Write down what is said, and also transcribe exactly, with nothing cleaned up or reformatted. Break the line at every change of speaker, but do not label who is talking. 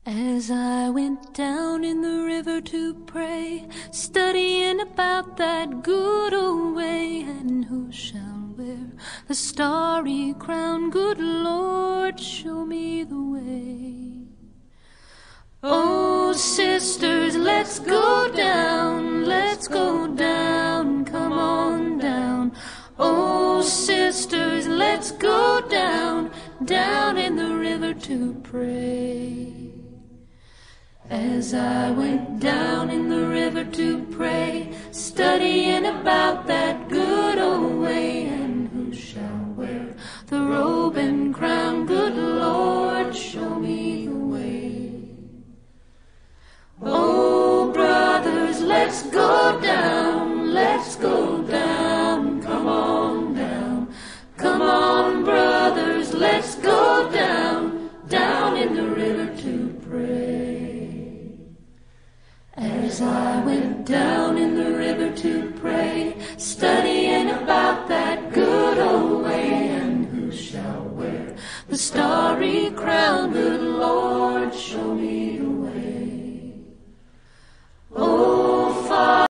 As I went down in the river to pray, studying about that good old way, and who shall wear the starry crown? Good Lord, show me the way. Oh, sisters, let's go down, let's go down, come on down. Oh, sisters, let's go down, down in the river to pray. As I went down in the river to pray, studying about that good old way, and who shall wear the robe and crown? Good Lord, show me the way. Oh, brothers, let's go down, let's go down, come on down. Come on, brothers, let's go down, down in the river to pray. As I went down in the river to pray, studying about that good old way, and who shall wear the starry crown? Good Lord, show me